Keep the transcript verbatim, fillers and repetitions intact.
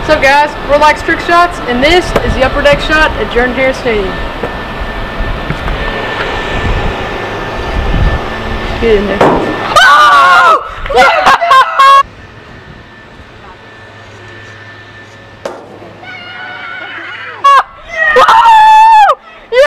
What's up, guys? We're Likes Trick Shots, and this is the upper deck shot at Jordan Hare Stadium. Get in there. Oh!